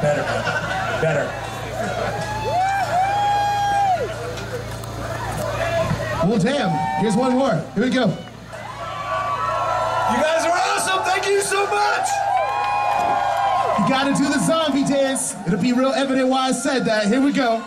Better, man. Better. Well, damn. Here's one more. Here we go. You guys are awesome. Thank you so much. You gotta do the zombie dance. It'll be real evident why I said that. Here we go.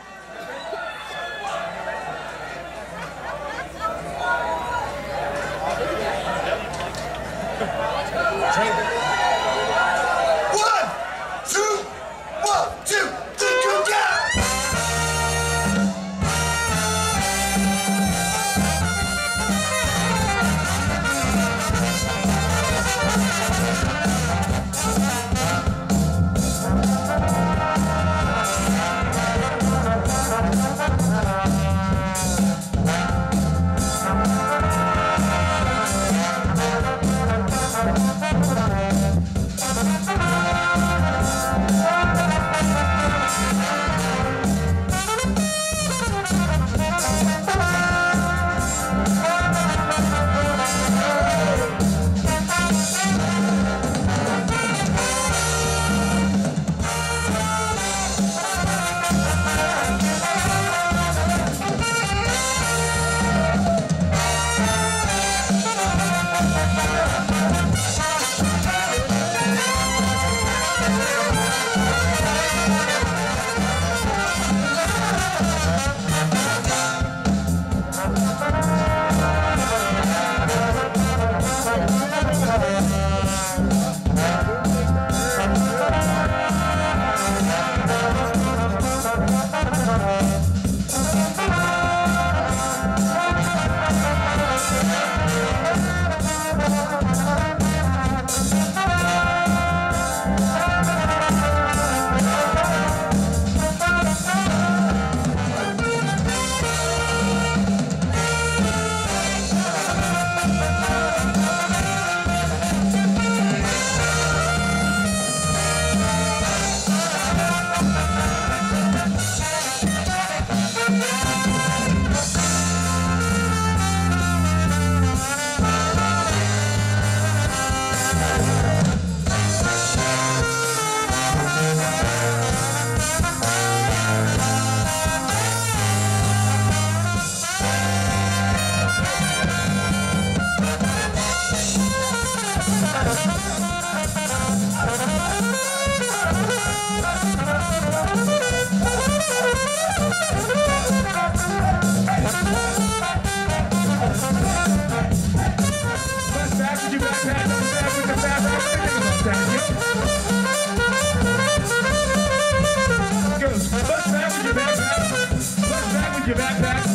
Your backpack.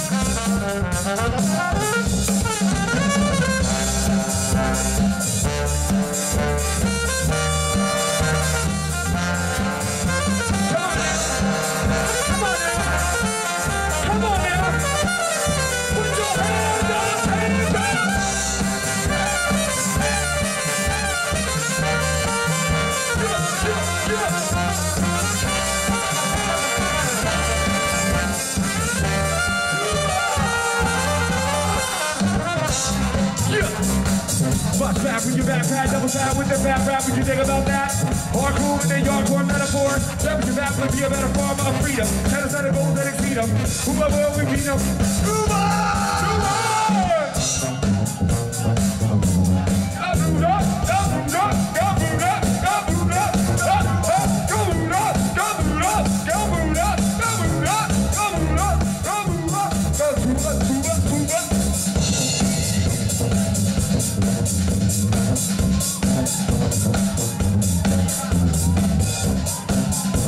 Bust back with your backpack, double tap with the back rap. What you think about that? Hardcore with the yardcore metaphor. Step with your back, will be a better form of freedom. Tell us how to go and exceed them. Who will we beat them? Move on!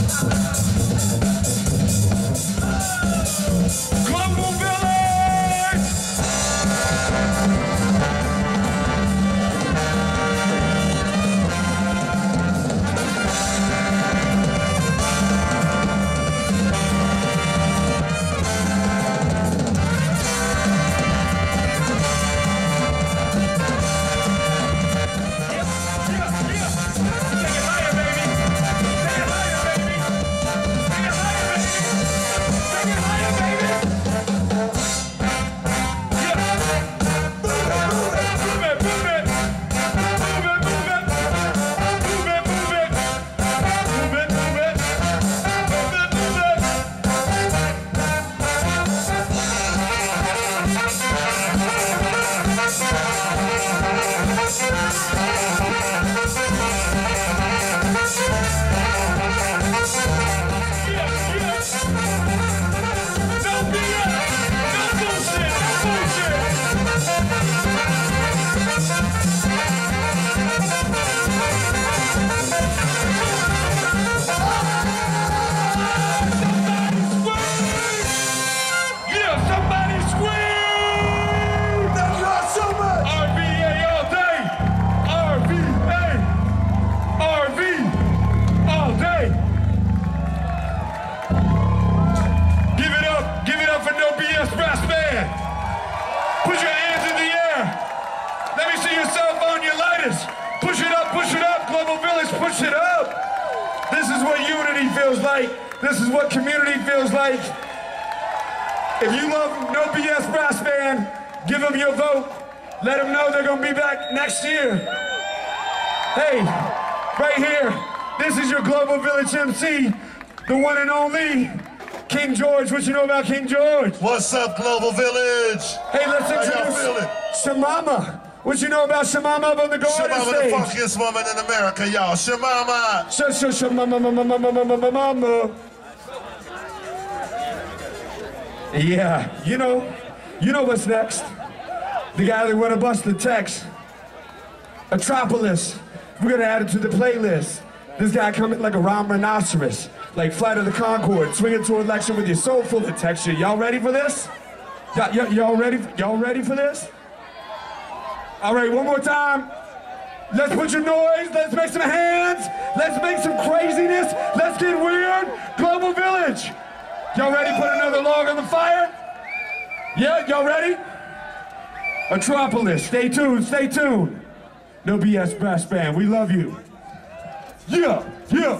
Come on, Billy! feels like. This is what community feels like. If you love No BS Brass Band, give them your vote. Let them know they're gonna be back next year. Hey, right here, this is your Global Village MC, the one and only King George. What you know about King George? What's up, Global Village? Hey, let's introduce Shamama. What you know about Shamama up on the garden Shamama, stage? the funkiest woman in America, y'all. Shamama. Shamama. Yeah, you know what's next. The guy that wanna bust the text. Atropolis. We're gonna add it to the playlist. This guy coming like a round rhinoceros, like Flight of the Conchord, swinging to election with your soul full of texture. Y'all ready for this? Y'all ready for this? All right, one more time. Let's put your noise. Let's make some hands. Let's make some craziness. Let's get weird. Global Village. Y'all ready to put another log on the fire? Yeah, y'all ready? Atropolis, stay tuned, stay tuned. No BS Brass Band, we love you. Yeah, yeah.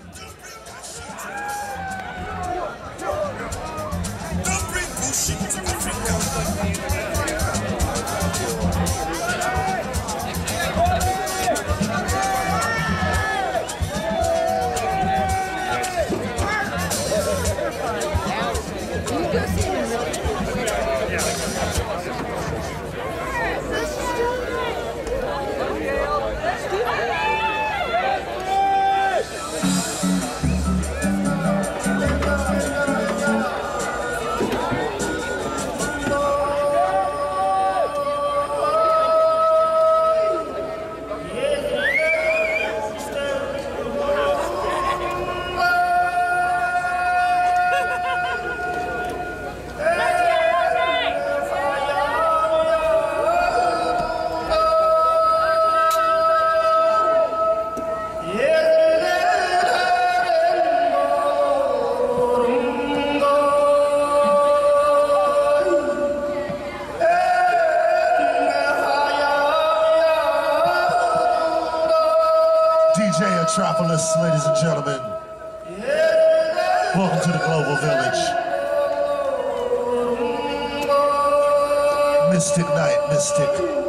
DJ Atropolis, ladies and gentlemen. Welcome to the Global Village. Mystic night, mystic.